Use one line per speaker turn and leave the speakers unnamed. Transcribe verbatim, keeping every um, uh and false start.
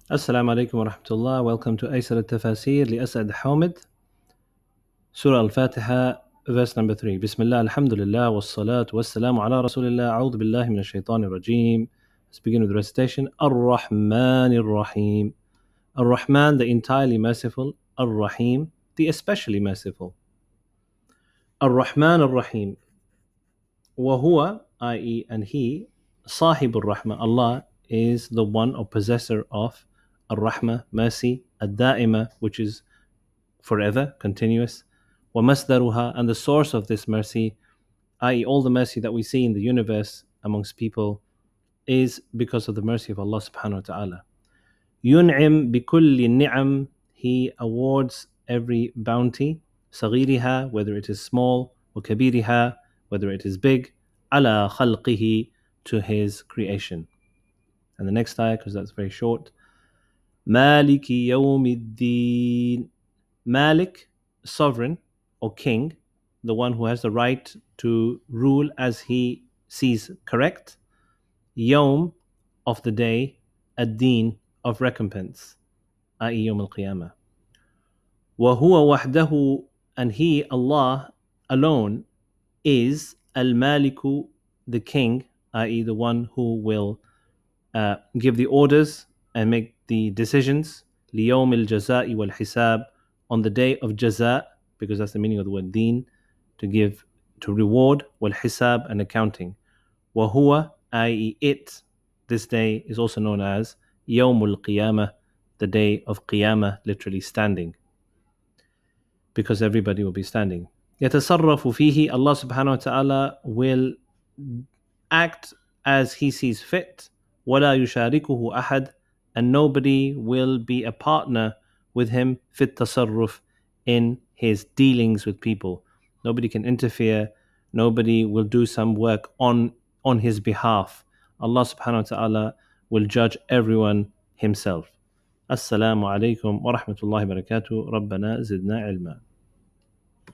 السلام عليكم ورحمة الله. Welcome to أيسر التفاسير لأسعد حامد. Surah Al-Fatiha, verse number three. بسم الله الحمد لله والصلاة والسلام على رسول الله. أعوذ بالله من الشيطان الرجيم. Let's begin with the recitation. Ar-Rahman Ar-Rahim. Ar-Rahman, the entirely merciful. Ar-Rahim, the especially merciful. Ar-Rahman Ar-Rahim. وهو, that is, and he, صاحب الرحمة. Allah is the one or possessor of Ar-Rahmah, mercy, Ad-Da'ima, which is forever, continuous, وَمَصْدَرُهَا, and the source of this mercy, that is, all the mercy that we see in the universe amongst people, is because of the mercy of Allah subhanahu wa ta'ala. يُنْعِمْ بِكُلِّ النِّعَمْ, he awards every bounty, صغيرها, whether it is small, وكبيرها, whether it is big, على خلقه, to his creation. And the next ayah, because that's very short. مالك يوم الدين. Malik, sovereign or king, the one who has the right to rule as he sees correct. Yawm, of the day. Ad-Din, of recompense, that is Yawm al-Qiyamah. وَهُوَ وَحْدَهُ, and he, Allah, alone, is al-Maliku, the king, that is the one who will uh, give the orders and make the decisions. لِيَوْمِ الْجَزَاءِ وَالْحِسَابِ, on the day of jaza, because that's the meaning of the word deen, to give, to reward, wal-hisab, and accounting. وَهُوَ, that is it, this day is also known as Yawmul Qiyamah, the day of Qiyamah, literally standing, because everybody will be standing. يَتَصَرَّفُ فِيهِ, Allah subhanahu wa ta'ala will act as he sees fit. وَلَا يُشَارِكُهُ أَحَدٌ, and nobody will be a partner with him fit tasarruf, in his dealings with people. Nobody can interfere, nobody will do some work on on his behalf. Allah subhanahu wa ta'ala will judge everyone himself. Assalamu alaikum wa rahmatullahi wa barakatuh. Rabbana zidna ilma.